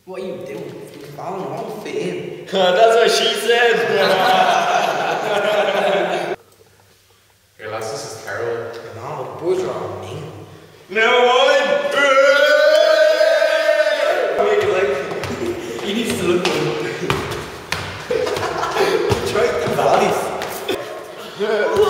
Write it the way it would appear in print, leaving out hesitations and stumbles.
What are you doing? It's falling off fame. That's what she said! Hey lads, this is terrible. No, the boys are all mean. Now on! He needs to look good. Try the valleys.